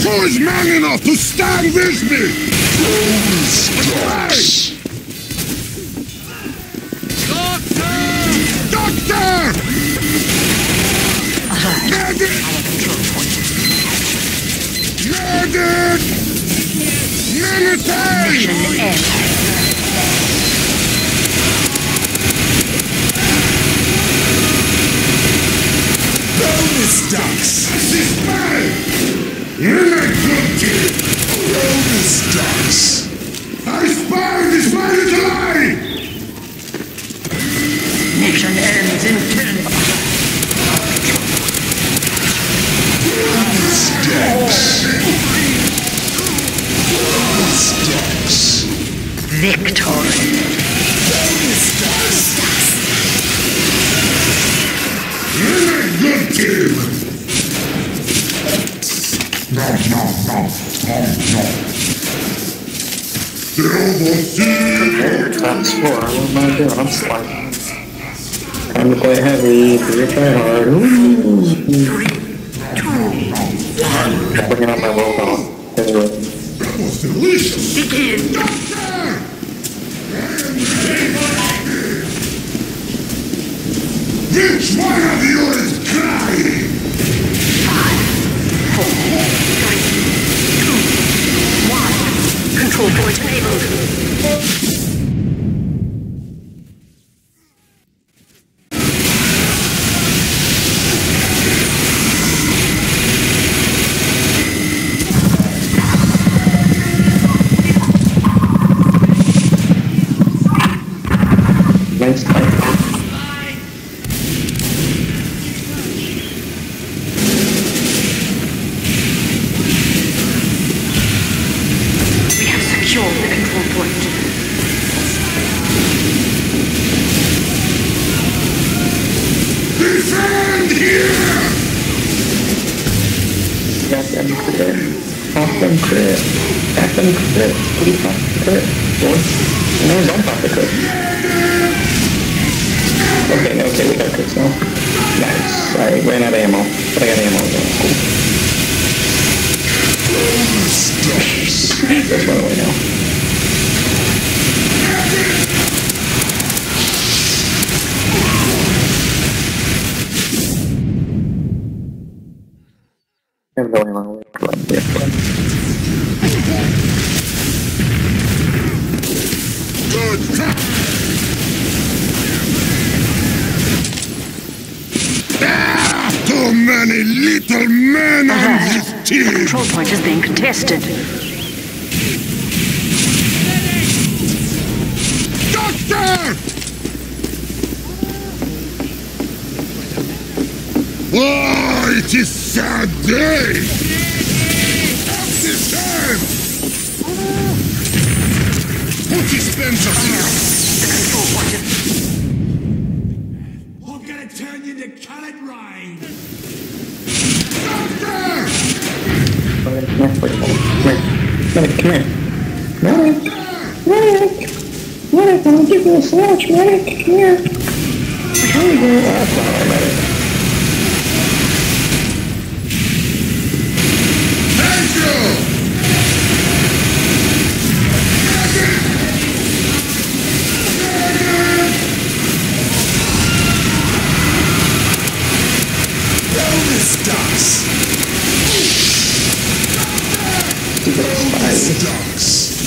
Who is man enough to stand with me? Doctor! Medic! Medic! Military! Mission end. Bonus ducks! This man! You're not guilty! Bonus ducks! I spy this man is alive! Mission ends in 10. Bonus ducks! Bonus ducks! Victory. Bonus ducks! You're not good, team! No. That's what am I doing? I'm sliding. Time to play heavy, to try hard. Bringing out my roll down. Anyway. That was delicious! Begin. Doctor! Which one of you is crying? 5, 4, 3, 2, 1. Control point enabled. Nice time. We have secured the control point. Defend here! Got them crit. Off them crit. Back them crit. Please off the crit. Boy. No, don't pop the crit. Okay, we got crits now. Nice. I ran out of ammo. But I got ammo again. Cool. Let's run away now. I'm going on away. Run. Good time! Too many little men on this The team! control point is being contested. Doctor! Oh, it is sad day! Help this time! Put his Spencer here! The control point is... I'm gonna turn you to colored rain! Doctor! Come here. Medic, I'll give you a slouch, medic. Come here. There you go. That's not right, medic. Thank you! Bonus ducks! Bonus ducks!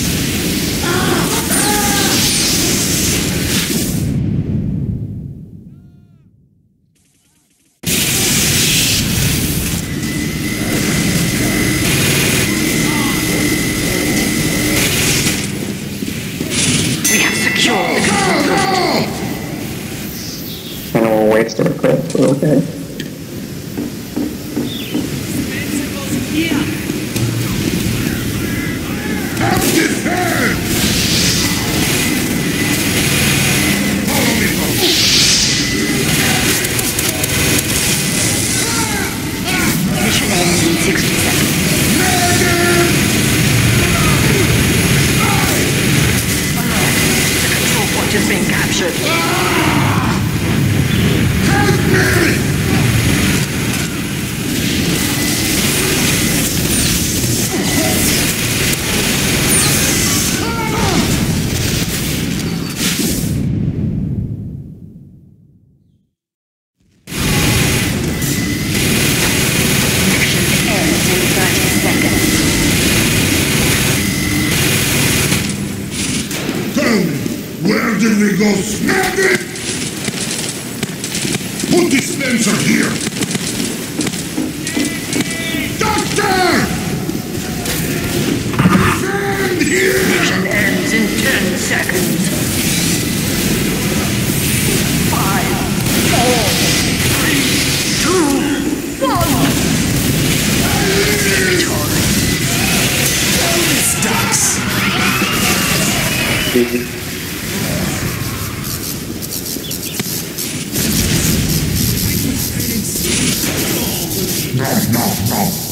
We have secured the control point. I know we'll waste our crit, but okay. Help this hand! Follow me, folks! Mission ends in 60 seconds. The control point is being captured. Help me! go snap it! Put dispenser here! Doctor! Stand here! Mission ends in 10 seconds. 5, 4, 3, 2, 1. Victory. Ducks. No.